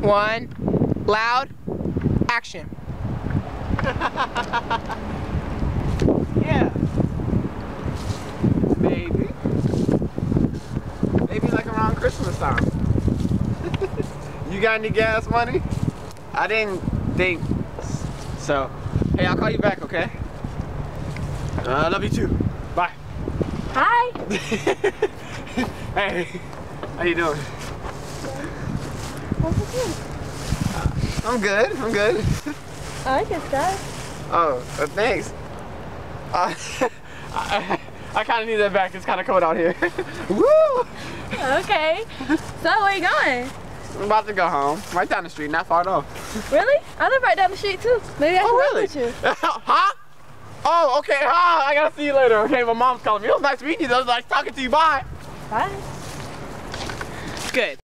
1, loud, action. Yeah. Maybe. Maybe like around Christmas time. You got any gas money? I didn't think so. Hey, I'll call you back, okay? I love you too. Bye. Hi. Hey, how you doing? I'm good. I'm good. I like your stuff. Oh, thanks. I kind of need that back. It's kind of cold out here. Woo! Okay. So where you going? I'm about to go home. Right down the street, not far at all. Really? I live right down the street too. Maybe I can walk with you. Huh? Oh, okay. Hi. I gotta see you later. Okay, my mom's calling me. It was nice meeting you. It was nice talking to you. Bye. Bye. Good.